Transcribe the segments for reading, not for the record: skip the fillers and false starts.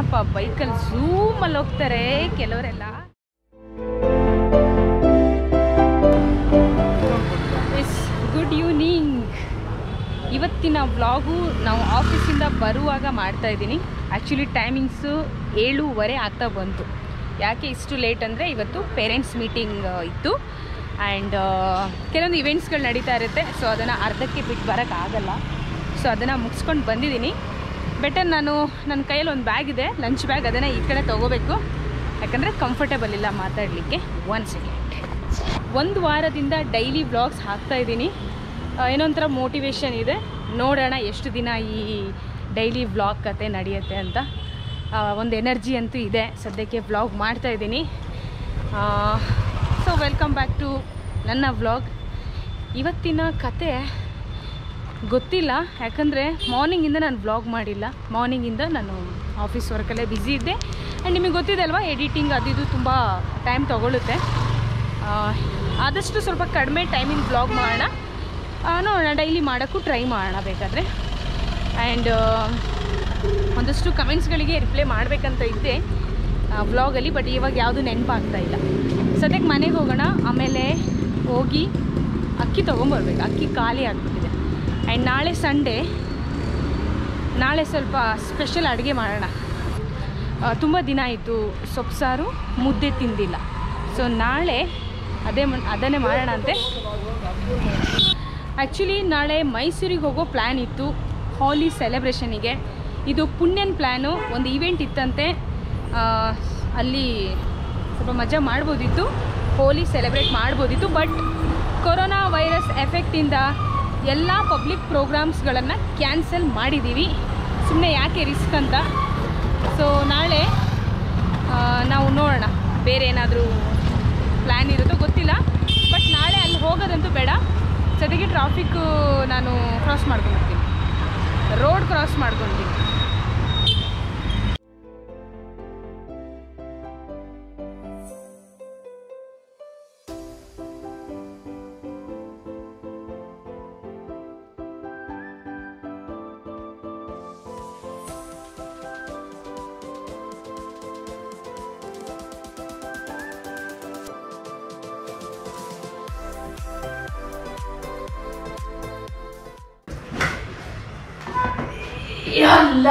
ಪಾಪ ಬೈಕಲ್ಲಿ ಝೂಮಲ್ಲಿ ಹೋಗ್ತಾರೆ ಕೆಲವರೆಲ್ಲ. Good evening. ಇವತ್ತಿನ ವ್ಲಾಗು ನಾವು ಆಫೀಸಿಂದ ಬರುವಾಗ ಮಾಡ್ತಾ ಇದ್ದೀನಿ. ಆ್ಯಕ್ಚುಲಿ ಟೈಮಿಂಗ್ಸು 7:15 ಆಗ್ತಾ ಬಂತು. ಯಾಕೆ ಇಷ್ಟು ಲೇಟ್ ಅಂದರೆ ಇವತ್ತು ಪೇರೆಂಟ್ಸ್ ಮೀಟಿಂಗ್ ಇತ್ತು ಆ್ಯಂಡ್ ಕೆಲವೊಂದು ಇವೆಂಟ್ಸ್ಗಳು ನಡೀತಾ ಇರುತ್ತೆ. ಸೊ ಅದನ್ನು ಅರ್ಧಕ್ಕೆ ಬಿಟ್ಟು ಬರೋಕ್ಕಾಗಲ್ಲ. ಸೊ ಅದನ್ನು ಮುಗಿಸ್ಕೊಂಡು ಬಂದಿದ್ದೀನಿ. ಬೆಟರ್ ನಾನು ನನ್ನ ಕೈಯಲ್ಲಿ ಒಂದು ಬ್ಯಾಗ್ ಇದೆ, ಲಂಚ್ ಬ್ಯಾಗ್, ಅದನ್ನು ಈ ಕಡೆ ತೊಗೋಬೇಕು ಯಾಕಂದರೆ ಕಂಫರ್ಟೇಬಲ್ ಇಲ್ಲ ಮಾತಾಡಲಿಕ್ಕೆ. 1 ಸೆಕೆಂಡ್. ಒಂದು ವಾರದಿಂದ ಡೈಲಿ ವ್ಲಾಗ್ಸ್ ಹಾಕ್ತಾಯಿದ್ದೀನಿ. ಏನೋ ಒಂಥರ ಮೋಟಿವೇಶನ್ ಇದೆ. ನೋಡೋಣ ಎಷ್ಟು ದಿನ ಈ ಡೈಲಿ ವ್ಲಾಗ್ ಕತೆ ನಡೆಯುತ್ತೆ ಅಂತ. ಒಂದು ಎನರ್ಜಿ ಅಂತೂ ಇದೆ. ಸದ್ಯಕ್ಕೆ ವ್ಲಾಗ್ ಮಾಡ್ತಾಯಿದ್ದೀನಿ. ಸೊ ವೆಲ್ಕಮ್ ಬ್ಯಾಕ್ ಟು ನನ್ನ ವ್ಲಾಗ್. ಇವತ್ತಿನ ಕತೆ ಗೊತ್ತಿಲ್ಲ, ಯಾಕಂದರೆ ಮಾರ್ನಿಂಗಿಂದ ನಾನು ವ್ಲಾಗ್ ಮಾಡಿಲ್ಲ. ಮಾರ್ನಿಂಗಿಂದ ನಾನು ಆಫೀಸ್ ವರ್ಕಲ್ಲೇ ಬ್ಯುಸಿ ಇದ್ದೆ. ಆ್ಯಂಡ್ ನಿಮಗೆ ಗೊತ್ತಿದೆ ಅಲ್ವಾ, ಎಡಿಟಿಂಗ್ ಅದು ಇದು ತುಂಬ ಟೈಮ್ ತೊಗೊಳುತ್ತೆ. ಆದಷ್ಟು ಸ್ವಲ್ಪ ಕಡಿಮೆ ಟೈಮಿಂಗ್ ವ್ಲಾಗ್ ಮಾಡೋಣ, ನೋಡೋಣ, ಡೈಲಿ ಮಾಡೋಕ್ಕೂ ಟ್ರೈ ಮಾಡೋಣ ಬೇಕಾದರೆ. ಆ್ಯಂಡ್ ಒಂದಷ್ಟು ಕಮೆಂಟ್ಸ್ಗಳಿಗೆ ರಿಪ್ಲೈ ಮಾಡಬೇಕಂತ ಇದ್ದೆ ವ್ಲಾಗಲ್ಲಿ, ಬಟ್ ಇವಾಗ ಯಾವುದು ನೆನಪಾಗ್ತಾಯಿಲ್ಲ. ಸದ್ಯಕ್ಕೆ ಮನೆಗೆ ಹೋಗೋಣ, ಆಮೇಲೆ ಹೋಗಿ ಅಕ್ಕಿ ತೊಗೊಂಬರ್ಬೇಕು. ಅಕ್ಕಿ ಖಾಲಿ ಆಗಿಬಿಟ್ಟಿದೆ. ಆ್ಯಂಡ್ ನಾಳೆ ಸಂಡೇ, ನಾಳೆ ಸ್ವಲ್ಪ ಸ್ಪೆಷಲ್ ಅಡುಗೆ ಮಾಡೋಣ. ತುಂಬ ದಿನ ಆಯಿತು ಸೊಪ್ಪು ಸಾರು ಮುದ್ದೆ ತಿಂದಿಲ್ಲ. ಸೊ ನಾಳೆ ಅದನ್ನೇ ಮಾಡೋಣ ಅಂತೆ. ಆ್ಯಕ್ಚುಲಿ ನಾಳೆ ಮೈಸೂರಿಗೆ ಹೋಗೋ ಪ್ಲ್ಯಾನ್ ಇತ್ತು, ಹೋಲಿ ಸೆಲೆಬ್ರೇಷನಿಗೆ. ಇದು ಪುಣ್ಯನ ಪ್ಲ್ಯಾನು. ಒಂದು ಈವೆಂಟ್ ಇತ್ತಂತೆ, ಅಲ್ಲಿ ಸ್ವಲ್ಪ ಮಜಾ ಮಾಡ್ಬೋದಿತ್ತು, ಹೋಲಿ ಸೆಲೆಬ್ರೇಟ್ ಮಾಡ್ಬೋದಿತ್ತು. ಬಟ್ ಕೊರೋನಾ ವೈರಸ್ ಎಫೆಕ್ಟಿಂದ ಎಲ್ಲ ಪಬ್ಲಿಕ್ ಪ್ರೋಗ್ರಾಮ್ಸ್ಗಳನ್ನು ಕ್ಯಾನ್ಸಲ್ ಮಾಡಿದ್ದೀವಿ. ಸುಮ್ಮನೆ ಯಾಕೆ ರಿಸ್ಕ್ ಅಂತ. ಸೊ ನಾಳೆ ನಾವು ನೋಡೋಣ, ಬೇರೆ ಏನಾದರೂ ಪ್ಲ್ಯಾನ್ ಇರುತ್ತೋ ಗೊತ್ತಿಲ್ಲ. ಬಟ್ ನಾಳೆ ಅಲ್ಲಿ ಹೋಗೋದಂತೂ ಬೇಡ. ಸದ್ಯಕ್ಕೆ ಟ್ರಾಫಿಕ್ಕು ನಾನು ಕ್ರಾಸ್ ಮಾಡ್ಕೊಂಡ್ಬಿಡ್ತೀನಿ, ರೋಡ್ ಕ್ರಾಸ್ ಮಾಡ್ಕೊತೀನಿ. ಯಲ್ಲ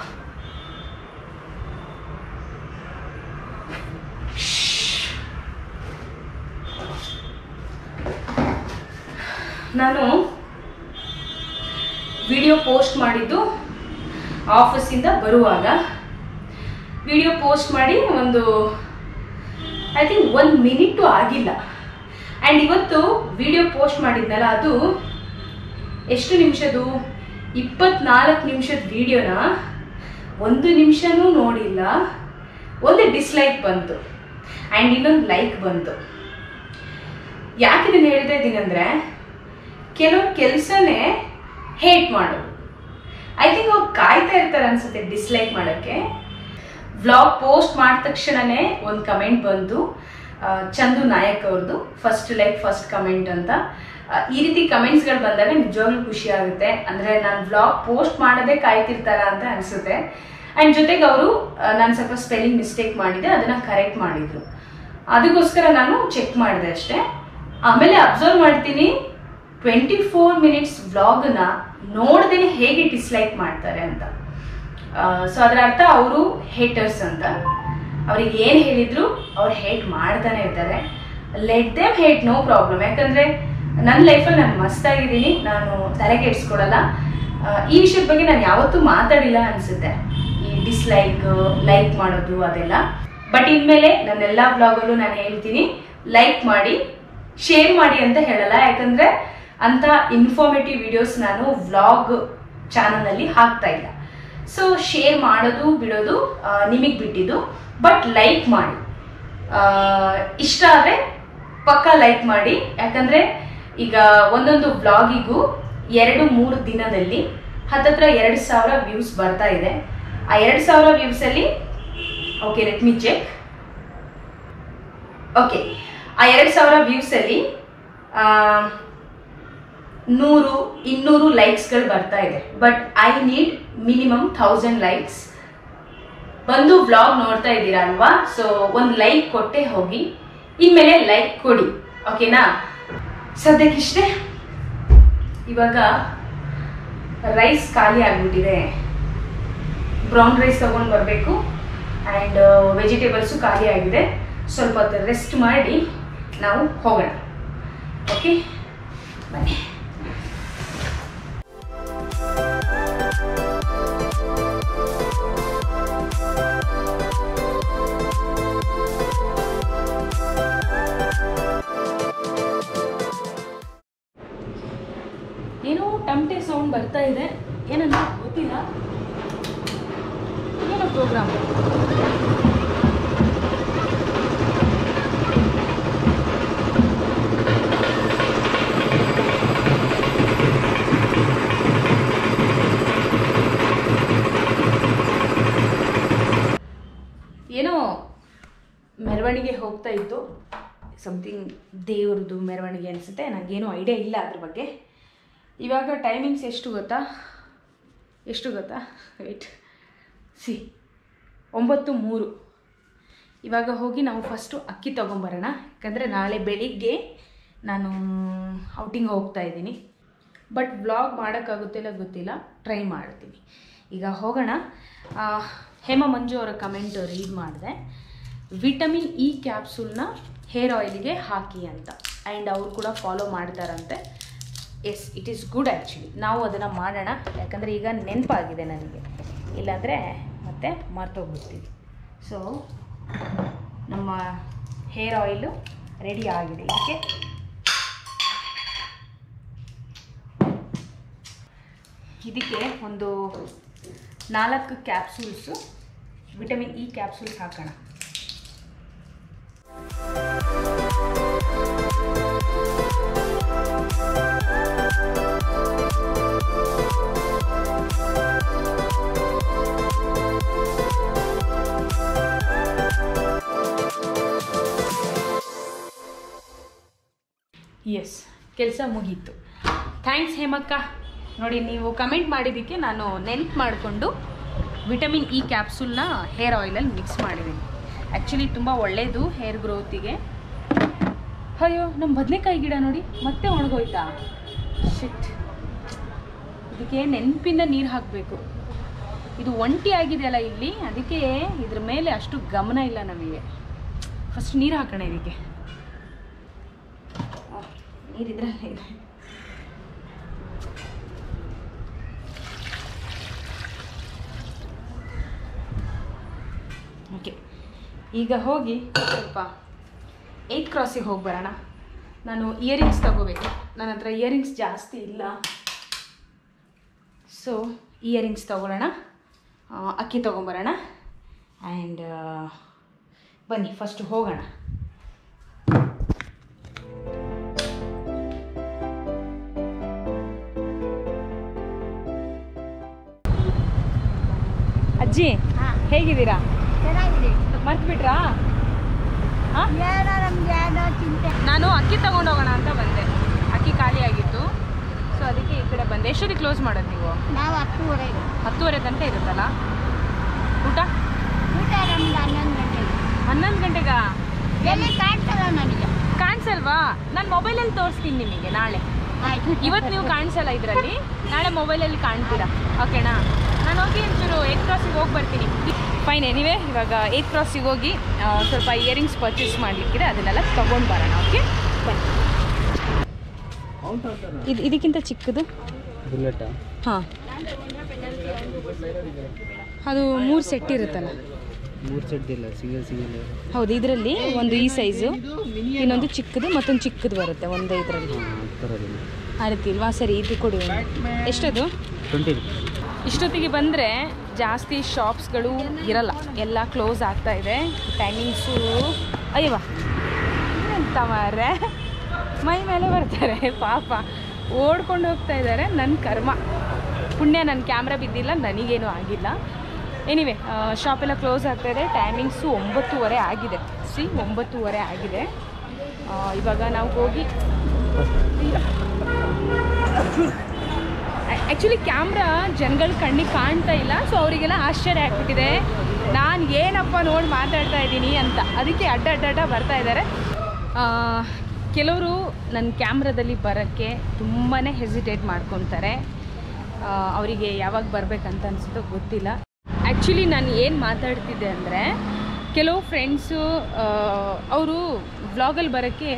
ನಾನು ವಿಡಿಯೋ ಪೋಸ್ಟ್ ಮಾಡಿದ್ದು ಆಫೀಸಿಂದ ಬರುವಾಗ. ವಿಡಿಯೋ ಪೋಸ್ಟ್ ಮಾಡಿ ಒಂದು ಐ ಥಿಂಕ್ 1 ಮಿನಿಟು ಆಗಿಲ್ಲ. ಆ್ಯಂಡ್ ಇವತ್ತು ವಿಡಿಯೋ ಪೋಸ್ಟ್ ಮಾಡಿದ್ನಲ್ಲ, ಅದು ಎಷ್ಟು ನಿಮಿಷದ್ದು, 24 ನಿಮಿಷದ ವಿಡಿಯೋನ 1 ನಿಮಿಷನೂ ನೋಡಿಲ್ಲ. ಒಂದು ಡಿಸ್ಲೈಕ್ ಬಂತು ಆ್ಯಂಡ್ ಇನ್ನೊಂದು ಲೈಕ್ ಬಂತು. ಯಾಕಿದನ್ನು ಹೇಳ್ತಾ ಇದ್ದೀನಿ ಅಂದರೆ, ಕೆಲವ್ರು ಕೆಲಸನೇ ಹೇಟ್ ಮಾಡೋದು. ಐ ಥಿಂಕ್ ಅವ್ರು ಕಾಯ್ತಾ ಇರ್ತಾರೆ ಅನ್ಸುತ್ತೆ ಡಿಸ್ಲೈಕ್ ಮಾಡೋಕ್ಕೆ. ವ್ಲಾಗ್ ಪೋಸ್ಟ್ ಮಾಡಿದ ತಕ್ಷಣವೇ ಒಂದು ಕಮೆಂಟ್ ಬಂತು, ಚಂದು ನಾಯಕ್ ಅವ್ರದ್ದು, ಫಸ್ಟ್ ಲೈಕ್ ಫಸ್ಟ್ ಕಮೆಂಟ್ ಅಂತ. ಈ ರೀತಿ ಕಮೆಂಟ್ಸ್ಗಳು ಬಂದಾಗ ನಿಜವಾಗ್ಲೂ ಖುಷಿ ಆಗುತ್ತೆ. ಅಂದರೆ ನಾನು ವ್ಲಾಗ್ ಪೋಸ್ಟ್ ಮಾಡೋದೇ ಕಾಯ್ತಿರ್ತಾರ ಅಂತ ಅನಿಸುತ್ತೆ. ಆ್ಯಂಡ್ ಜೊತೆಗೆ ಅವರು ನಾನು ಸ್ವಲ್ಪ ಸ್ಪೆಲ್ಲಿಂಗ್ ಮಿಸ್ಟೇಕ್ ಮಾಡಿದೆ, ಅದನ್ನು ಕರೆಕ್ಟ್ ಮಾಡಿದ್ರು. ಅದಕ್ಕೋಸ್ಕರ ನಾನು ಚೆಕ್ ಮಾಡಿದೆ ಅಷ್ಟೇ. ಆಮೇಲೆ ಅಬ್ಸರ್ವ್ ಮಾಡ್ತೀನಿ 24 ಮಿನಿಟ್ಸ್ ವ್ಲಾಗನ್ನ ನೋಡ್ದೇನೆ ಹೇಗೆ ಡಿಸ್ಲೈಕ್ ಮಾಡ್ತಾರೆ ಅಂತ. ಸೊ ಅದರ ಅರ್ಥ ಅವರು ಹೇಟರ್ಸ್ ಅಂತ. ಅವ್ರಿಗೆ ಏನು ಹೇಳಿದ್ರು ಅವ್ರು ಹೇಟ್ ಮಾಡ್ತಾನೆ ಇರ್ತಾರೆ. Let them hate, no problem. ಯಾಕಂದರೆ ನನ್ನ ಲೈಫಲ್ಲಿ ನಾನು ಮಸ್ತಾಗಿದ್ದೀನಿ, ನಾನು ತಲೆ ಕೆಡಿಸ್ಕೊಡಲ್ಲ. ಈ ವಿಷಯದ ಬಗ್ಗೆ ನಾನು ಯಾವತ್ತೂ ಮಾತಾಡಿಲ್ಲ ಅನಿಸುತ್ತೆ, ಈ ಡಿಸ್ಲೈಕ್ ಲೈಕ್ ಮಾಡೋದು ಅದೆಲ್ಲ. ಬಟ್ ಇನ್ಮೇಲೆ ನನ್ನೆಲ್ಲ ವ್ಲಾಗಲ್ಲೂ ನಾನು ಹೇಳ್ತೀನಿ, ಲೈಕ್ ಮಾಡಿ ಶೇರ್ ಮಾಡಿ ಅಂತ ಹೇಳಲ್ಲ. ಯಾಕಂದರೆ ಅಂಥ ಇನ್ಫಾರ್ಮೇಟಿವ್ ವಿಡಿಯೋಸ್ ನಾನು ವ್ಲಾಗ್ ಚಾನಲ್ನಲ್ಲಿ ಹಾಕ್ತಾ ಇಲ್ಲ. ಸೊ ಶೇರ್ ಮಾಡೋದು ಬಿಡೋದು ನಿಮಗೆ ಬಿಟ್ಟಿದ್ದು. ಬಟ್ ಲೈಕ್ ಮಾಡಿ, ಇಷ್ಟ ಆದರೆ ಪಕ್ಕ ಲೈಕ್ ಮಾಡಿ. ಯಾಕಂದರೆ ಈಗ ಒಂದೊಂದು ವ್ಲಾಗಿಗೂ 2-3 ದಿನದಲ್ಲಿ ಹತ್ತತ್ರ 2,000 ವ್ಯೂಸ್ ಬರ್ತಾ ಇದೆ. ಆ 2,000 ವ್ಯೂಸಲ್ಲಿ okay let me check. Okay, ಆ 2,000 ವ್ಯೂಸಲ್ಲಿ 100-200 ಲೈಕ್ಸ್ಗಳು ಬರ್ತಾ ಇದೆ. But I need minimum 1000 likes ಬಂದು ವ್ಲಾಗ್ ನೋಡ್ತಾ ಇದ್ದೀರಾ ಅಲ್ವಾ? ಸೊ ಒಂದು ಲೈಕ್ ಕೊಟ್ಟೆ ಹೋಗಿ, ಇನ್ಮೇಲೆ ಲೈಕ್ ಕೊಡಿ, ಓಕೆನಾ? ಸದ್ಯಕ್ಕಿಷ್ಟೇ. ಇವಾಗ ರೈಸ್ ಖಾಲಿ ಆಗ್ಬಿಟ್ಟಿದೆ, ಬ್ರೌನ್ ರೈಸ್ ತಗೊಂಡು ಬರಬೇಕು. ಆ್ಯಂಡ್ ವೆಜಿಟೇಬಲ್ಸು ಖಾಲಿ ಆಗಿದೆ. ಸ್ವಲ್ಪ ಹೊತ್ತು ರೆಸ್ಟ್ ಮಾಡಿ ನಾವು ಹೋಗೋಣ. ಓಕೆ, ಬನ್ನಿ. ಏನೋ ಟಮಟೆ ಸೌಂಡ್ ಬರ್ತಾ ಇದೆ, ಏನಂತ ಗೊತ್ತಿಲ್ಲ. ಏನೋ ಪ್ರೋಗ್ರಾಮ್. ಏನೋ ಮೆರವಣಿಗೆ ಹೋಗ್ತಾ ಇತ್ತು, ಸಮಥಿಂಗ್ ದೇವ್ರದ್ದು ಮೆರವಣಿಗೆ ಅನಿಸುತ್ತೆ. ನನಗೇನು ಐಡಿಯಾ ಇಲ್ಲ ಅದ್ರ ಬಗ್ಗೆ. ಇವಾಗ ಟೈಮಿಂಗ್ಸ್ ಎಷ್ಟು ಗೊತ್ತಾ? ವೆಯ್ಟ್, 9:03. ಇವಾಗ ಹೋಗಿ ನಾವು ಫಸ್ಟು ಅಕ್ಕಿ ತೊಗೊಂಬರೋಣ. ಯಾಕಂದರೆ ನಾಳೆ ಬೆಳಿಗ್ಗೆ ನಾನು ಔಟಿಂಗ್ ಹೋಗ್ತಾ ಇದ್ದೀನಿ. ಬಟ್ ವ್ಲಾಗ್ ಮಾಡೋಕ್ಕಾಗುತ್ತಿಲ್ಲ ಗೊತ್ತಿಲ್ಲ, ಟ್ರೈ ಮಾಡ್ತೀನಿ. ಈಗ ಹೋಗೋಣ. ಹೇಮಾ ಮಂಜು ಅವರ ಕಮೆಂಟ್ ರೀಡ್ ಮಾಡಿದೆ, ವಿಟಮಿನ್ ಇ ಕ್ಯಾಪ್ಸೂಲ್ನ ಹೇರ್ ಆಯಿಲಿಗೆ ಹಾಕಿ ಅಂತ. ಆ್ಯಂಡ್ ಅವರು ಕೂಡ ಫಾಲೋ ಮಾಡ್ತಾರಂತೆ. Yes, it is good actually. ನಾವು ಅದನ್ನು ಮಾಡೋಣ. ಯಾಕಂದರೆ ಈಗ ನೆನಪಾಗಿದೆ ನನಗೆ, ಇಲ್ಲಾಂದರೆ ಮತ್ತೆ ಮರ್ತೋಗ್ಬಿಡ್ತೀವಿ. ಸೊ ನಮ್ಮ ಹೇರ್ ಆಯಿಲು ರೆಡಿ ಆಗಿದೆ. ಇದಕ್ಕೆ ಒಂದು 4 ಕ್ಯಾಪ್ಸೂಲ್ಸು ವಿಟಮಿನ್ ಇ ಕ್ಯಾಪ್ಸೂಲ್ಸ್ ಹಾಕೋಣ. ಎಸ್, ಕೆಲಸ ಮುಗೀತು. ಥ್ಯಾಂಕ್ಸ್ ಹೇಮಕ್ಕ. ನೋಡಿ, ನೀವು ಕಮೆಂಟ್ ಮಾಡಿದ್ದಕ್ಕೆ ನಾನು ನೆನ್ಪು ಮಾಡಿಕೊಂಡು ವಿಟಮಿನ್ ಇ ಕ್ಯಾಪ್ಸೂಲ್ನ ಹೇರ್ ಆಯಿಲಲ್ಲಿ ಮಿಕ್ಸ್ ಮಾಡಿದ್ದೀನಿ. ಆ್ಯಕ್ಚುಲಿ ತುಂಬ ಒಳ್ಳೆಯದು ಹೇರ್ ಗ್ರೋತಿಗೆ. ಅಯ್ಯೋ, ನಮ್ಮ ಬದನೆಕಾಯಿ ಗಿಡ ನೋಡಿ ಮತ್ತೆ ಒಣಗೋಯ್ತಾ. ಶಿಟ್, ಇದಕ್ಕೆ ನೆನಪಿಂದ ನೀರು ಹಾಕಬೇಕು. ಇದು ಒಂಟಿ ಆಗಿದೆಯಲ್ಲ ಇಲ್ಲಿ, ಅದಕ್ಕೆ ಇದ್ರ ಮೇಲೆ ಅಷ್ಟು ಗಮನ ಇಲ್ಲ ನಮಗೆ. ಫಸ್ಟ್ ನೀರು ಹಾಕೋಣ ಇದಕ್ಕೆ. ನೀರಿದ್ರೆ ಓಕೆ. ಈಗ ಹೋಗಿ ಸ್ವಲ್ಪ 8 ಕ್ರಾಸಿಗೆ ಹೋಗಿ ಬರೋಣ. ನಾನು ಇಯರಿಂಗ್ಸ್ ತಗೋಬೇಕು. ನನ್ನ ಹತ್ರ ಇಯರಿಂಗ್ಸ್ ಜಾಸ್ತಿ ಇಲ್ಲ. ಸೊ ಇಯರಿಂಗ್ಸ್ ತೊಗೊಳ್ಳೋಣ, ಅಕ್ಕಿ ತೊಗೊಂಬರೋಣ. ಆ್ಯಂಡ್ ಬನ್ನಿ ಫಸ್ಟ್ ಹೋಗೋಣ. ಅಜ್ಜಿ, ಹೇಗಿದ್ದೀರಾ? ಚೆನ್ನಾಗಿದೆ. ಮರ್ತ್ಬಿಟ್ರಾ? ನಾನು ಅಕ್ಕಿ ತಗೊಂಡೋಗೋಣ ಅಂತ ಬಂದೆ. ಅಕ್ಕಿ ಖಾಲಿ ಆಗಿತ್ತು, ಸೊ ಅದಕ್ಕೆ ಈ ಕಡೆ ಬಂದೆ. ಎಷ್ಟೊತ್ತಿಗೆ ಕ್ಲೋಸ್ ಮಾಡೋದು ನೀವು? ನಾವು 10:30. 10:30 ಗಂಟೆ ಇರುತ್ತಲ್ಲ ಊಟ? ಊಟ ನಮ್ಗೆ 11 ಗಂಟೆಗೆ. 11 ಗಂಟೆಗಾ? ಎಲ್ಲಿ ಕಾಣ್ಸಲ್ಲ ನನಗೆ. ಕಾಣಿಸಲ್ವಾ? ನಾನು ಮೊಬೈಲಲ್ಲಿ ತೋರಿಸ್ತೀನಿ ನಿಮಗೆ ನಾಳೆ. ಇವತ್ತು ನೀವು ಕಾಣಿಸಲ್ಲ ಇದರಲ್ಲಿ, ನಾಳೆ ಮೊಬೈಲಲ್ಲಿ ಕಾಣ್ತೀರಾ, ಓಕೆನಾ? ನಾನು ಹೋಗಿ ಒಂಚೂರು 8 ಕ್ರಾಸಿಗೆ ಹೋಗಿ ಬರ್ತೀನಿ. ಫೈನ್. ಎನಿವೆ, ಇವಾಗ 8 ಕ್ರಾಸಿಗೆ ಹೋಗಿ ಸ್ವಲ್ಪ ಇಯರಿಂಗ್ಸ್ ಪರ್ಚೇಸ್ ಮಾಡಲಿಕ್ಕಿದೆ, ಅದನ್ನೆಲ್ಲ ತೊಗೊಂಡು ಬರೋಣ. ಓಕೆ, ಬನ್ನಿ. ಇದಕ್ಕಿಂತ ಚಿಕ್ಕದು ಬುಲೆಟಾ? ಹಾಂ, ಅದು 3 ಸೆಟ್ ಇರುತ್ತಲ್ಲ. 3 ಸೆಟ್ ಇಲ್ಲ, ಸಿಂಗಲ್. ಹೌದು, ಇದರಲ್ಲಿ ಒಂದು ಈ ಸೈಜು, ಇನ್ನೊಂದು ಚಿಕ್ಕದು, ಮತ್ತೊಂದು ಚಿಕ್ಕದು ಬರುತ್ತೆ ಒಂದೇ ಇದರಲ್ಲಿ. ಆ ರೀತಿ ಇಲ್ವಾ? ಸರಿ, ಇದು ಕೊಡಿ. ಎಷ್ಟದು? 20. ಇಷ್ಟೊತ್ತಿಗೆ ಬಂದರೆ ಜಾಸ್ತಿ ಶಾಪ್ಸ್ಗಳು ಇರಲ್ಲ, ಎಲ್ಲ ಕ್ಲೋಸ್ ಆಗ್ತಾ ಇದೆ. ಟೈಮಿಂಗ್ಸು ಅಯ್ಯವಾ ಎಂತ ಮಾರ್ರೆ, ಮೈ ಮೇಲೆ ಬರ್ತಾರೆ ಪಾಪ, ಓಡ್ಕೊಂಡು ಹೋಗ್ತಾ ಇದ್ದಾರೆ. ನನ್ನ ಕರ್ಮ, ಪುಣ್ಯ ನನ್ನ ಕ್ಯಾಮ್ರಾ ಬಿದ್ದಿಲ್ಲ, ನನಗೇನು ಆಗಿಲ್ಲ. ಎನಿವೆ, ಶಾಪೆಲ್ಲ ಕ್ಲೋಸ್ ಆಗ್ತಾ ಇದೆ. ಟೈಮಿಂಗ್ಸು 9:30 ಆಗಿದೆ. 9:30 ಆಗಿದೆ. ಇವಾಗ ನಾವು ಹೋಗಿ ಆ್ಯಕ್ಚುಲಿ ಕ್ಯಾಮ್ರಾ ಜನಗಳ ಕಣ್ಣಿಗೆ ಕಾಣ್ತಾ ಇಲ್ಲ, ಸೊ ಅವರಿಗೆಲ್ಲ ಆಶ್ಚರ್ಯ ಆಗ್ಬಿಟ್ಟಿದೆ ನಾನು ಏನಪ್ಪ ನೋಡಿ ಮಾತಾಡ್ತಾ ಇದ್ದೀನಿ ಅಂತ. ಅದಕ್ಕೆ ಅಡ್ಡ ಬರ್ತಾ ಇದ್ದಾರೆ. ಕೆಲವರು ನನ್ನ ಕ್ಯಾಮ್ರಾದಲ್ಲಿ ಬರೋಕ್ಕೆ ತುಂಬಾ ಹೆಸಿಟೇಟ್ ಮಾಡ್ಕೊತಾರೆ. ಅವರಿಗೆ ಯಾವಾಗ ಬರಬೇಕಂತ ಅನಿಸುತ್ತೋ ಗೊತ್ತಿಲ್ಲ. ಆ್ಯಕ್ಚುಲಿ ನಾನು ಏನು ಮಾತಾಡ್ತಿದ್ದೆ ಅಂದರೆ, ಕೆಲವು ಫ್ರೆಂಡ್ಸು ಅವರು ವ್ಲಾಗಲ್ಲಿ ಬರೋಕ್ಕೆ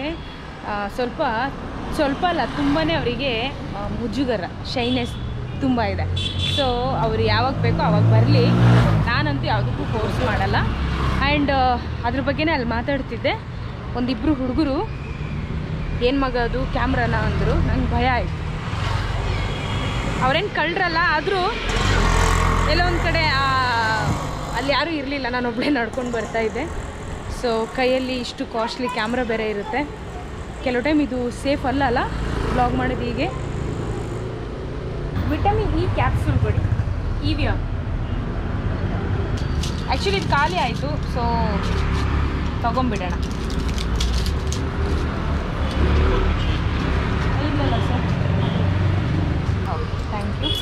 ಸ್ವಲ್ಪ ಅಲ್ಲ ತುಂಬಾ ಅವರಿಗೆ ಮುಜುಗರ, ಶೈನೆಸ್ ತುಂಬ ಇದೆ. ಸೊ ಅವರು ಯಾವಾಗ ಬೇಕೋ ಆವಾಗ ಬರಲಿ, ನಾನಂತೂ ಯಾವುದಕ್ಕೂ ಫೋರ್ಸ್ ಮಾಡಲ್ಲ. ಆ್ಯಂಡ್ ಅದ್ರ ಬಗ್ಗೆನೇ ಅಲ್ಲಿ ಮಾತಾಡ್ತಿದ್ದೆ. ಒಂದಿಬ್ಬರು ಹುಡುಗರು ಏನು ಮಗ ಅದು ಕ್ಯಾಮ್ರಾನ ಅಂದರು. ನಂಗೆ ಭಯ ಆಯಿತು. ಅವ್ರೇನು ಕಳ್ರಲ್ಲ, ಆದರೂ ಎಲ್ಲೋ ಒಂದು ಕಡೆ ಅಲ್ಲಿ ಯಾರೂ ಇರಲಿಲ್ಲ, ನಾನೊಬ್ಬಳೇ ನಡ್ಕೊಂಡು ಬರ್ತಾಯಿದ್ದೆ. ಸೊ ಕೈಯಲ್ಲಿ ಇಷ್ಟು ಕಾಸ್ಟ್ಲಿ ಕ್ಯಾಮ್ರಾ ಬೇರೆ ಇರುತ್ತೆ. ಕೆಲವು ಟೈಮ್ ಇದು ಸೇಫ್ ಅಲ್ಲ ವ್ಲಾಗ್ ಮಾಡೋದು. ಹೀಗೆ ವಿಟಮಿನ್ ಇ ಕ್ಯಾಪ್ಸೂಲ್ ಕೊಡಿ, ಇವಿಯಾ. ಆ್ಯಕ್ಚುಲಿ ಇದು ಖಾಲಿ ಆಯಿತು, ಸೊ ತೊಗೊಂಬಿಡೋಣ. ಇಲ್ಲಲ್ಲ ಸರ್, ಹೌದು, ಥ್ಯಾಂಕ್ ಯು.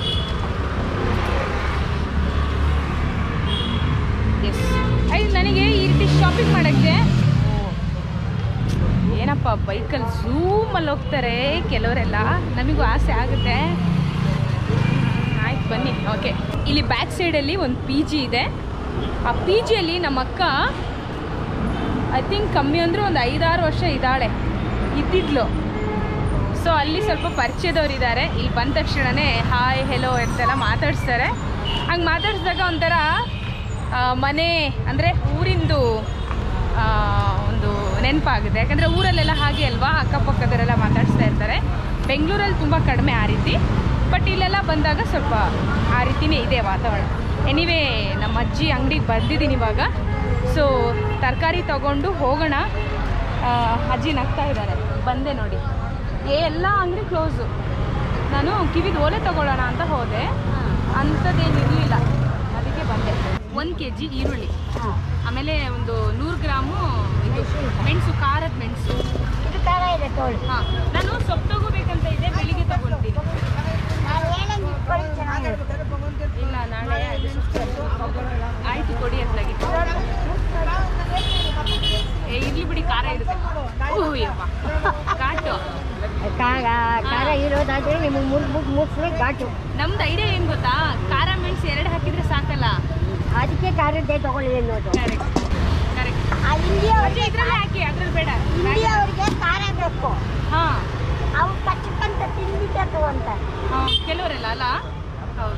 ಎಸ್, ಆಯ್ತು. ನನಗೆ ಈ ರೀತಿ ಶಾಪಿಂಗ್ ಮಾಡೋಕ್ಕೆ ಏನಪ್ಪ ಬೈಕಲ್ಲಿ ಝೂಮಲ್ಲಿ ಹೋಗ್ತಾರೆ ಕೆಲವರೆಲ್ಲ, ನಮಗೂ ಆಸೆ ಆಗುತ್ತೆ. ಆಯ್ತು ಬನ್ನಿ. ಓಕೆ, ಇಲ್ಲಿ ಬ್ಯಾಕ್ ಸೈಡಲ್ಲಿ ಒಂದು ಪಿ ಜಿ ಇದೆ. ಆ ಪಿ ಜಿಯಲ್ಲಿ ನಮ್ಮ ಅಕ್ಕ ಐ ಥಿಂಕ್ ಕಮ್ಮಿ ಅಂದರೆ ಒಂದು 5-6 ವರ್ಷ ಇದ್ದಿದ್ಲು. ಸೊ ಅಲ್ಲಿ ಸ್ವಲ್ಪ ಪರಿಚಯದವರಿದ್ದಾರೆ. ಇಲ್ಲಿ ಬಂದ ತಕ್ಷಣವೇ ಹಾಯ್ ಹೆಲೋ ಅಂತೆಲ್ಲ ಮಾತಾಡಿಸ್ತಾರೆ. ಹಂಗೆ ಮಾತಾಡಿಸಿದಾಗ ಒಂಥರ ಮನೆ ಅಂದರೆ ಊರಿಂದು ಒಂದು ನೆನಪಾಗುತ್ತೆ. ಯಾಕಂದರೆ ಊರಲ್ಲೆಲ್ಲ ಹಾಗೆ ಅಲ್ವಾ, ಅಕ್ಕಪಕ್ಕದವರೆಲ್ಲ ಮಾತಾಡಿಸ್ತಾ ಇರ್ತಾರೆ. ಬೆಂಗಳೂರಲ್ಲಿ ತುಂಬ ಕಡಿಮೆ ಆ ರೀತಿ, ಬಟ್ ಇಲ್ಲೆಲ್ಲ ಬಂದಾಗ ಸ್ವಲ್ಪ ಆ ರೀತಿಯೇ ಇದೆ ವಾತಾವರಣ. ಎನಿವೇ, ನಮ್ಮ ಅಜ್ಜಿ ಅಂಗಡಿಗೆ ಬಂದಿದ್ದೀನಿ ಇವಾಗ. ಸೊ ತರಕಾರಿ ತೊಗೊಂಡು ಹೋಗೋಣ. ಅಜ್ಜಿ ನಗ್ತಾ ಇದ್ದಾರೆ. ಬಂದೆ ನೋಡಿ, ಎಲ್ಲ ಅಂಗಡಿ ಕ್ಲೋಸು. ನಾನು ಕಿವಿದು ಓಲೆ ತೊಗೊಳ್ಳೋಣ ಅಂತ ಹೋದೆ, ಅಂಥದ್ದೇನಿರಲಿಲ್ಲ, ಅದಕ್ಕೆ ಬಂದೆ. 1 kg ಈರುಳ್ಳಿ, ಆಮೇಲೆ ಒಂದು 100 ಗ್ರಾಮು ಇದು ಮೆಣಸು, ಖಾರದ ಮೆಣಸು. ಇದು ಖಾರ ಇದೆ ತೋಳು. ಹಾಂ, ನಾನು ಸೊಪ್ಪು ತೊಗೋಬೇಕಂತ ಇದೆ, ಬೆಳಿಗ್ಗೆ ತೊಗೊಳ್ತೀನಿ. ನಾನು ಏನಂಗೆ ಇಟ್ಕೊಳ್ಳಿ ಚೆನ್ನಾಗಿರುತ್ತೆ. ಇಲ್ಲ, ನಾಳೆ ಆಯಿತು ಕೊಡಿ ಅತ್ಲಾಗಿ. ಇರ್ಲಿ ಬಿಡಿ, ಖಾರ ಇರುತ್ತೆ. ಓಹ್ಯಪ್ಪ, ಘಾಟು. ಖಾರ ಇರೋದಾದ್ರೆ ನಿಮಗೆ ಮುಗಿಸ್ರೆ ಘಾಟು. ನಮ್ದು ಐಡಿಯಾ ಏನು ಗೊತ್ತಾ, ಖಾರ ಮೆಣಸು 2 ಹಾಕಿದ್ರೆ ಸಾಕಲ್ಲ, ಅದಕ್ಕೆ ಖಾರದ್ದೇ ತಗೊಳ್ಳಿ ಅನ್ನೋದು. ಕರೆಕ್ಟ್. ಇಂಡಿಯಾವ್ರಿಗೆ ಇದ್ರಲ್ಲೇ ಹಾಕಿ, ಅದ್ರಲ್ಲಿ ಬೇಡ. ಇಂಡಿಯಾವ್ರಿಗೆ ಖಾರ ಬೇಕು. ಹಾಂ, ಅವ್ರು ಕಚ್ಚಕ್ಕಂತ ತಿಂದಿದ್ದೆ ತಗೊಂತಾರೆ. ಹಾಂ, ಕೆಲವರೆಲ್ಲ ಅಲ್ಲ. ಹೌದು,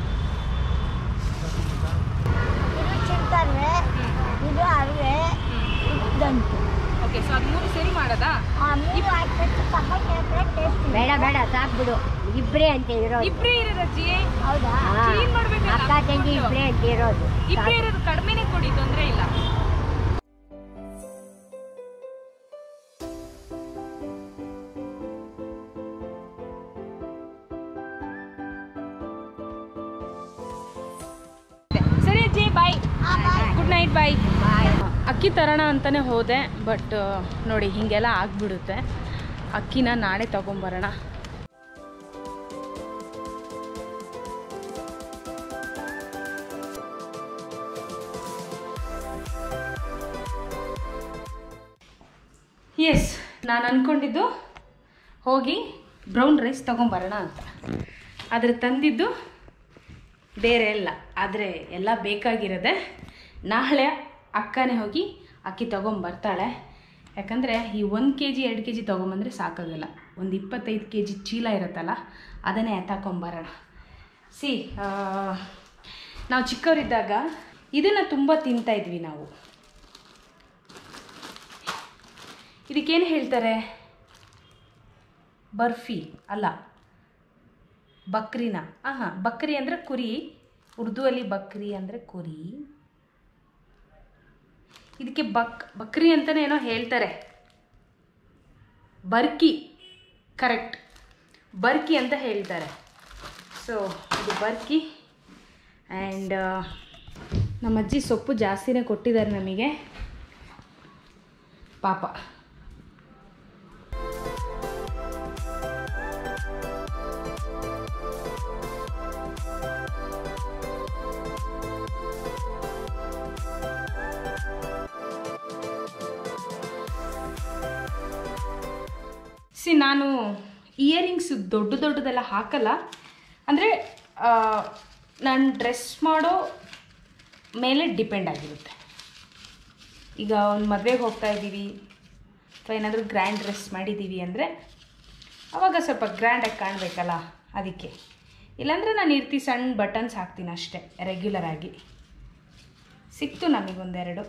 ಇದು ಚಿಂತನ್ವೆ, ಇದು ಅರಿವೆ, ಇದು ದಂಟು. ಓಕೆ. ಸೊ ಅದು 3 ಸೇರಿ ಮಾಡೋದಾ? ನೀವು ಹಾಕ್ಬಿಟ್ಟು ಟೇಸ್ಟ್. ಬೇಡ ಸಾಕ್ಬಿಡು. ಇಬ್ಬರೇ ಅಂತ ಇರೋದು. ಇಬ್ಬರೇ ಇರೋದು ಅಜ್ಜಿ. ಹೌದಾ? ಕ್ಲೀನ್ ಮಾಡ್ಬೇಕಲ್ಲ. ಅಕ್ಕ ತಂಗಿ ಇಬ್ಬರೇ ಅಂತ ಇರೋದು. ಇಬ್ಬರೇ ಇರೋದು, ಕಡಿಮೆನೇ ಕೊಡಿ, ತೊಂದರೆ ಇಲ್ಲ. ಸರಿ ಅಜ್ಜಿ, ಬಾಯ್. ಗುಡ್ ನೈಟ್, ಬಾಯ್. ಅಕ್ಕಿ ತರೋಣ ಅಂತಲೇ ಹೋದೆ, ಬಟ್ ನೋಡಿ ಹೀಗೆಲ್ಲ ಆಗಿಬಿಡುತ್ತೆ. ಅಕ್ಕಿನ ನಾಳೆ ತೊಗೊಂಬರೋಣ. ಎಸ್, ನಾನು ಅಂದ್ಕೊಂಡಿದ್ದು ಹೋಗಿ ಬ್ರೌನ್ ರೈಸ್ ತೊಗೊಂಬರೋಣ ಅಂತ. ಆದರೆ ತಂದಿದ್ದು ಬೇರೆ ಎಲ್ಲ. ಆದರೆ ಎಲ್ಲ ಬೇಕಾಗಿರೋದೆ. ನಾಳೆ ಅಕ್ಕನೇ ಹೋಗಿ ಅಕ್ಕಿ ತೊಗೊಂಬರ್ತಾಳೆ. ಯಾಕಂದರೆ ಈ 1 kg 2 kg ತೊಗೊಂಬಂದರೆ ಸಾಕಾಗಲ್ಲ. ಒಂದು 25 kg ಚೀಲ ಇರುತ್ತಲ್ಲ, ಅದನ್ನೇ ಎತ್ತಾಕೊಂಬರೋಣ. ನಾವು ಚಿಕ್ಕವರಿದ್ದಾಗ ಇದನ್ನು ತುಂಬ ತಿಂತಾಯಿದ್ವಿ ನಾವು. ಇದಕ್ಕೇನು ಹೇಳ್ತಾರೆ? ಬರ್ಫಿ ಅಲ್ಲ, ಬಕ್ರಿನ. ಹಾಂ, ಬಕ್ರಿ ಅಂದರೆ ಕುರಿ. ಉರ್ದುವಲ್ಲಿ ಬಕ್ರಿ ಅಂದರೆ ಕುರಿ. ಇದಕ್ಕೆ ಬಕ್ರಿ ಅಂತಲೇ ಏನೋ ಹೇಳ್ತಾರೆ. ಬರ್ಕಿ, ಕರೆಕ್ಟ್, ಬರ್ಕಿ ಅಂತ ಹೇಳ್ತಾರೆ. ಸೊ ಇದು ಬರ್ಕಿ. ಆ್ಯಂಡ್ ನಮ್ಮ ಅಜ್ಜಿ ಸೊಪ್ಪು ಜಾಸ್ತಿನೇ ಕೊಟ್ಟಿದ್ದಾರೆ ನಮಗೆ, ಪಾಪ. ನಾನು ಇಯರಿಂಗ್ಸ್ ದೊಡ್ಡದೆಲ್ಲ ಹಾಕಲ್ಲ. ಅಂದರೆ ನಾನು ಡ್ರೆಸ್ ಮಾಡೋ ಮೇಲೆ ಡಿಪೆಂಡ್ ಆಗಿರುತ್ತೆ. ಈಗ ಒಂದು ಮದುವೆಗೆ ಹೋಗ್ತಾ ಇದ್ದೀವಿ ಅಥವಾ ಏನಾದರೂ ಗ್ರ್ಯಾಂಡ್ ಡ್ರೆಸ್ ಮಾಡಿದ್ದೀವಿ ಅಂದರೆ ಆವಾಗ ಸ್ವಲ್ಪ ಗ್ರ್ಯಾಂಡಾಗಿ ಕಾಣಬೇಕಲ್ಲ, ಅದಕ್ಕೆ. ಇಲ್ಲಾಂದರೆ ನಾನು ಸಣ್ಣ ಬಟನ್ಸ್ ಹಾಕ್ತೀನಿ ಅಷ್ಟೇ, ರೆಗ್ಯುಲರ್ ಆಗಿ. ಸಿಕ್ತು ನಮಗೊಂದೆರಡು.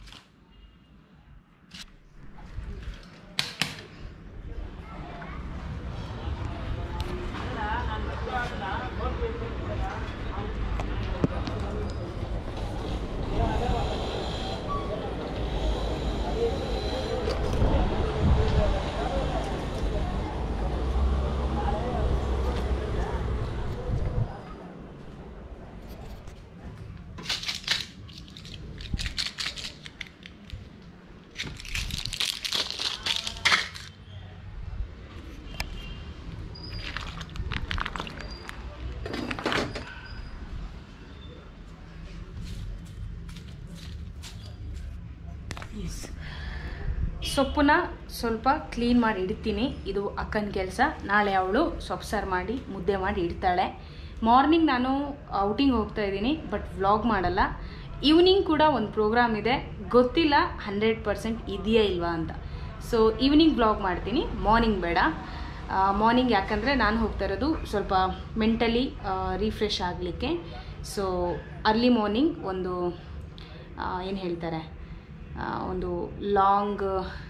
ಸೊಪ್ಪನ್ನ ಸ್ವಲ್ಪ ಕ್ಲೀನ್ ಮಾಡಿ ಇಡ್ತೀನಿ. ಇದು ಅಕ್ಕನ ಕೆಲಸ. ನಾಳೆ ಅವಳು ಸೊಪ್ಪು ಸಾರು ಮಾಡಿ ಮುದ್ದೆ ಮಾಡಿ ಇಡ್ತಾಳೆ. ಮಾರ್ನಿಂಗ್ ನಾನು ಔಟಿಂಗ್ ಹೋಗ್ತಾ ಇದ್ದೀನಿ, ಬಟ್ ವ್ಲಾಗ್ ಮಾಡಲ್ಲ. ಈವ್ನಿಂಗ್ ಕೂಡ ಒಂದು ಪ್ರೋಗ್ರಾಮ್ ಇದೆ, ಗೊತ್ತಿಲ್ಲ 100% ಇದೆಯಾ ಇಲ್ವಾ ಅಂತ. ಸೊ ಈವ್ನಿಂಗ್ ವ್ಲಾಗ್ ಮಾಡ್ತೀನಿ, ಮಾರ್ನಿಂಗ್ ಬೇಡ. ಮಾರ್ನಿಂಗ್ ಯಾಕಂದರೆ ನಾನು ಹೋಗ್ತಾ ಇರೋದು ಸ್ವಲ್ಪ ಮೆಂಟಲಿ ರಿಫ್ರೆಶ್ ಆಗಲಿಕ್ಕೆ. ಸೊ ಅರ್ಲಿ ಮಾರ್ನಿಂಗ್ ಒಂದು ಏನು ಹೇಳ್ತಾರೆ, ಒಂದು ಲಾಂಗ್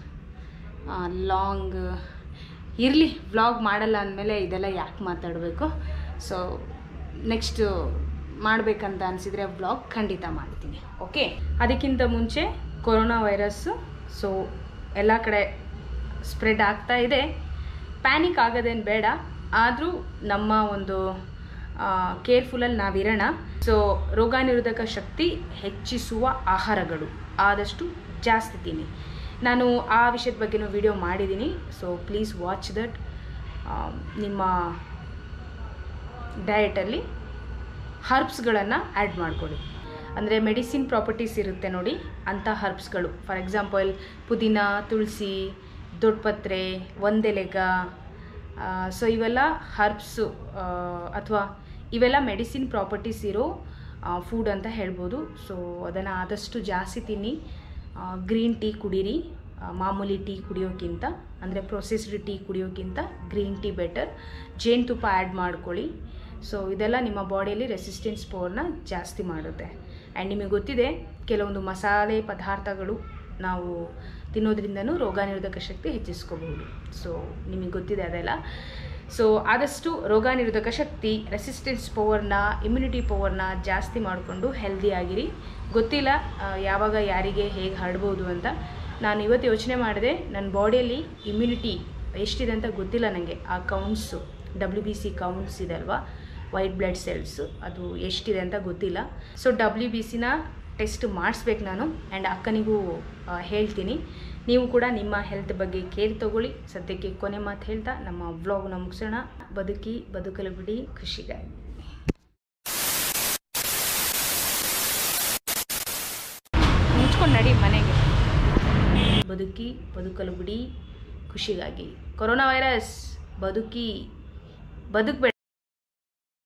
ಇರಲಿ. ವ್ಲಾಗ್ ಮಾಡಲ್ಲ ಅಂದಮೇಲೆ ಇದೆಲ್ಲ ಯಾಕೆ ಮಾತಾಡಬೇಕು. ಸೊ ನೆಕ್ಸ್ಟ್ ಮಾಡಬೇಕಂತ ಅನಿಸಿದರೆ ವ್ಲಾಗ್ ಖಂಡಿತ ಮಾಡ್ತೀನಿ. ಓಕೆ, ಅದಕ್ಕಿಂತ ಮುಂಚೆ ಕೊರೋನಾ ವೈರಸ್ಸು ಸೊ ಎಲ್ಲ ಕಡೆ ಸ್ಪ್ರೆಡ್ ಆಗ್ತಾ ಇದೆ. ಪ್ಯಾನಿಕ್ ಆಗೋದೇನು ಬೇಡ, ಆದರೂ ನಮ್ಮ ಒಂದು ಕೇರ್ಫುಲ್ಲಲ್ಲಿ ನಾವಿರೋಣ. ಸೊ ರೋಗ ನಿರೋಧಕ ಶಕ್ತಿ ಹೆಚ್ಚಿಸುವ ಆಹಾರಗಳು ಆದಷ್ಟು ಜಾಸ್ತಿ ತಿನ್ನಿ. ನಾನು ಆ ವಿಷಯದ ಬಗ್ಗೆನೂ ವಿಡಿಯೋ ಮಾಡಿದ್ದೀನಿ. So please watch that. ನಿಮ್ಮ ಡಯಟಲ್ಲಿ ಹರ್ಬ್ಸ್ಗಳನ್ನು ಆ್ಯಡ್ ಮಾಡಿಕೊಡಿ. ಅಂದರೆ ಮೆಡಿಸಿನ್ ಪ್ರಾಪರ್ಟೀಸ್ ಇರುತ್ತೆ ನೋಡಿ, ಅಂಥ ಹರ್ಬ್ಸ್ಗಳು. ಫಾರ್ ಎಕ್ಸಾಂಪಲ್ ಪುದೀನ, ತುಳಸಿ, ದೊಡ್ಡಪತ್ರೆ, ಒಂದೆಲೆಗ. ಸೊ ಇವೆಲ್ಲ ಹರ್ಬ್ಸು ಅಥವಾ ಇವೆಲ್ಲ ಮೆಡಿಸಿನ್ ಪ್ರಾಪರ್ಟೀಸ್ ಇರೋ ಫುಡ್ ಅಂತ ಹೇಳ್ಬೋದು. ಸೊ ಅದನ್ನು ಆದಷ್ಟು ಜಾಸ್ತಿ ತಿನ್ನಿ. ಗ್ರೀನ್ ಟೀ ಕುಡೀರಿ, ಮಾಮೂಲಿ ಟೀ ಕುಡಿಯೋಕ್ಕಿಂತ, ಅಂದರೆ ಪ್ರೊಸೆಸ್ಡ್ ಟೀ ಕುಡಿಯೋಕ್ಕಿಂತ ಗ್ರೀನ್ ಟೀ ಬೆಟರ್. ಜೇನುತುಪ್ಪ ಆ್ಯಡ್ ಮಾಡ್ಕೊಳ್ಳಿ. ಸೊ ಇದೆಲ್ಲ ನಿಮ್ಮ ಬಾಡಿಯಲ್ಲಿ ರೆಸಿಸ್ಟೆನ್ಸ್ ಪವರ್ನ ಜಾಸ್ತಿ ಮಾಡುತ್ತೆ. ಆ್ಯಂಡ್ ನಿಮಗೆ ಗೊತ್ತಿದೆ, ಕೆಲವೊಂದು ಮಸಾಲೆ ಪದಾರ್ಥಗಳು ನಾವು ತಿನ್ನೋದ್ರಿಂದನೂ ರೋಗ ನಿರೋಧಕ ಶಕ್ತಿ ಹೆಚ್ಚಿಸ್ಕೋಬಹುದು. ಸೊ ನಿಮಗೆ ಗೊತ್ತಿದೆ ಅದೆಲ್ಲ. ಸೊ ಆದಷ್ಟು ರೋಗ ನಿರೋಧಕ ಶಕ್ತಿ, ರೆಸಿಸ್ಟೆನ್ಸ್ ಪವರ್ನ, ಇಮ್ಯುನಿಟಿ ಪವರ್ನ ಜಾಸ್ತಿ ಮಾಡಿಕೊಂಡು ಹೆಲ್ದಿಯಾಗಿರಿ. ಗೊತ್ತಿಲ್ಲ ಯಾವಾಗ ಯಾರಿಗೆ ಹೇಗೆ ಹರಡ್ಬೋದು ಅಂತ. ನಾನು ಇವತ್ತು ಯೋಚನೆ ಮಾಡಿದೆ, ನನ್ನ ಬಾಡಿಯಲ್ಲಿ ಇಮ್ಯುನಿಟಿ ಎಷ್ಟಿದೆ ಅಂತ ಗೊತ್ತಿಲ್ಲ ನನಗೆ. ಆ ಕೌಂಟ್ಸು WBC ಕೌಂಟ್ಸ್ ಇದೆ ಅಲ್ವಾ, ವೈಟ್ ಬ್ಲಡ್ ಸೆಲ್ಸ್, ಅದು ಎಷ್ಟಿದೆ ಅಂತ ಗೊತ್ತಿಲ್ಲ. ಸೊ WBCನ ಟೆಸ್ಟ್ ಮಾಡಿಸ್ಬೇಕು ನಾನು. ಆ್ಯಂಡ್ ಅಕ್ಕನಿಗೂ ಹೇಳ್ತೀನಿ. ನೀವು ಕೂಡ ನಿಮ್ಮ ಹೆಲ್ತ್ ಬಗ್ಗೆ ಕೇರ್ ತಗೊಳ್ಳಿ. ಸದ್ಯಕ್ಕೆ ಕೊನೆ ಮಾತು ಹೇಳ್ತಾ ನಮ್ಮ ವ್ಲಾಗ್ನ ಮುಗಿಸೋಣ. ಬದುಕಲು ಬಿಡಿ ಖುಷಿಗಾಗಿ. ಮುಚ್ಕೊಂಡು ನಡಿ ಮನೆಗೆ. ಬದುಕಲು ಬಿಡಿ ಖುಷಿಗಾಗಿ. Corona virus ಬದುಕಬೇಡ.